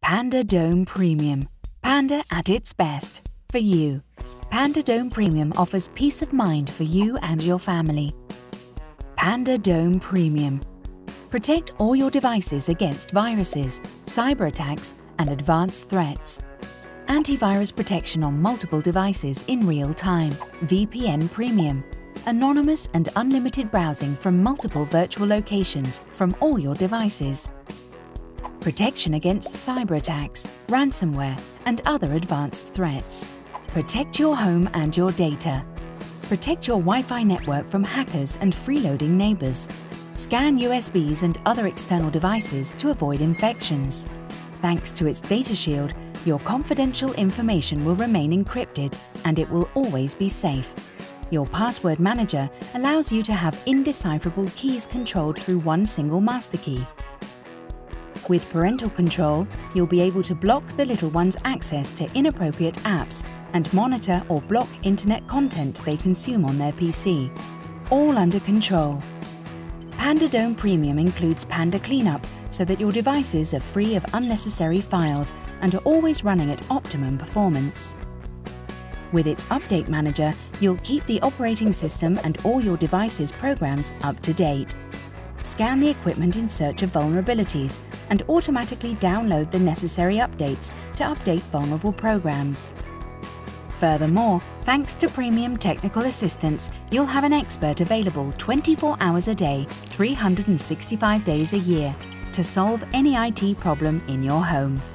Panda Dome Premium. Panda at its best. For you. Panda Dome Premium offers peace of mind for you and your family. Panda Dome Premium. Protect all your devices against viruses, cyber attacks, and advanced threats. Antivirus protection on multiple devices in real time. VPN Premium. Anonymous and unlimited browsing from multiple virtual locations from all your devices. Protection against cyber attacks, ransomware, and other advanced threats. Protect your home and your data. Protect your Wi-Fi network from hackers and freeloading neighbors. Scan USBs and other external devices to avoid infections. Thanks to its data shield, your confidential information will remain encrypted and it will always be safe. Your password manager allows you to have indecipherable keys controlled through one single master key. With parental control, you'll be able to block the little one's access to inappropriate apps and monitor or block internet content they consume on their PC. All under control. Panda Dome Premium includes Panda Cleanup so that your devices are free of unnecessary files and are always running at optimum performance. With its Update Manager, you'll keep the operating system and all your devices' programs up to date. Scan the equipment in search of vulnerabilities and automatically download the necessary updates to update vulnerable programs. Furthermore, thanks to premium technical assistance, you'll have an expert available 24 hours a day, 365 days a year to solve any IT problem in your home.